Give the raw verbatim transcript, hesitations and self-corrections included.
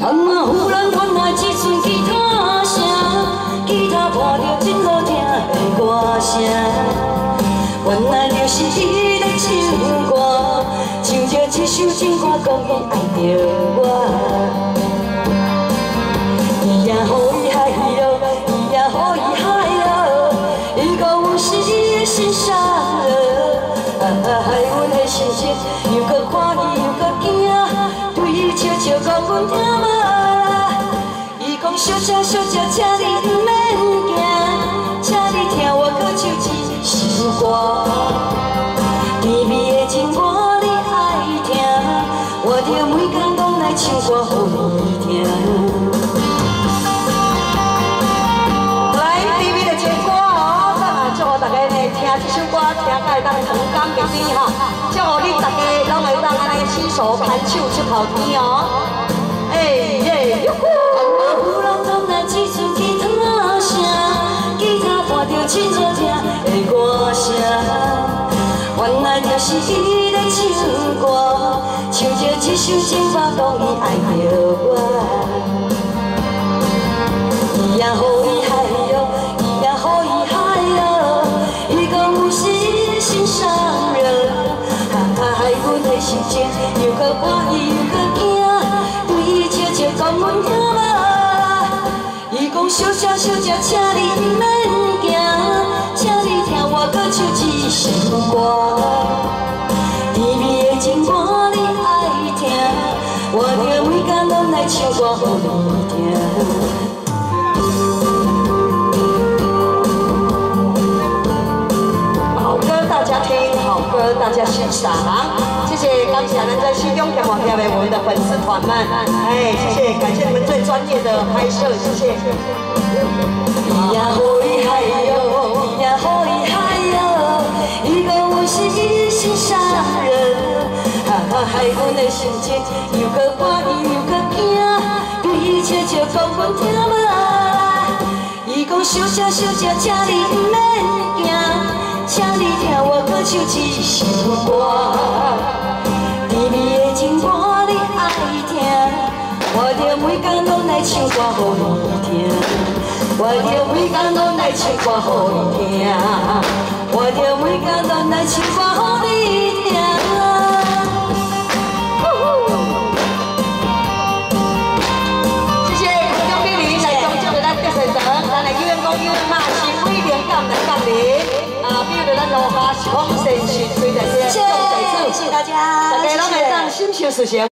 啊，忽然传来一阵吉他声，吉他伴着真好听的歌声。原来就是伊咧唱歌，唱着一首情歌，讲伊爱着我。伊也好伊嗨哟，伊也好伊嗨哟，伊讲我是伊的心上人。啊，害阮的心情又搁看伊又搁惊，对伊笑笑讲阮听无。 小姐，小姐，请你唔免惊，请你听我歌唱一首歌。甜蜜的情歌你爱听，我着每天拢来唱歌予你听。来，甜蜜的情歌哦，咱也祝福大家呢听这首歌，听甲会当长江美美哈。祝福你大家拢会当安尼洗手弹手出头天哦。哎耶，哟呼！ 一阵吉他声，吉他伴着真好听的歌声。原来就是伊咧唱歌，唱着一首情歌，讲伊爱着我。伊也好伊嗨哟，伊也好伊嗨哟，伊讲我是伊的心上人。哈哈，害阮的心情又搁欢喜又搁惊，对伊笑笑讲阮听无。 伊讲小姐，小姐，请你唔免惊，请你听我歌唱一首歌。甜蜜的情歌你爱听，我着每天拢来唱歌予你听。好歌大家听，好歌大家欣赏。谢谢，感谢咱在心中天王天的我们的粉丝团们，哎，谢谢，感谢你们最专业的拍摄，谢谢。 伊也好伊嗨哟，伊也好伊嗨哟，伊讲我是伊的心上人，哈哈，害阮的心情又搁欢喜又搁惊，对伊笑笑讲阮听无。伊讲小姐小姐，请你唔免惊，请你听我歌唱一首歌。甜蜜的情歌你爱听，我着每天拢来唱歌予你听。 我着每天拢来唱歌予你听，我着每天拢来唱歌予你听。谢谢空中美女来中祝咱德顺堂，咱的有缘公有缘嘛，是非常感恩感恩。啊，比如咱路下是讲善事，非常之重在此，谢谢大家，大家拢会当心想事成。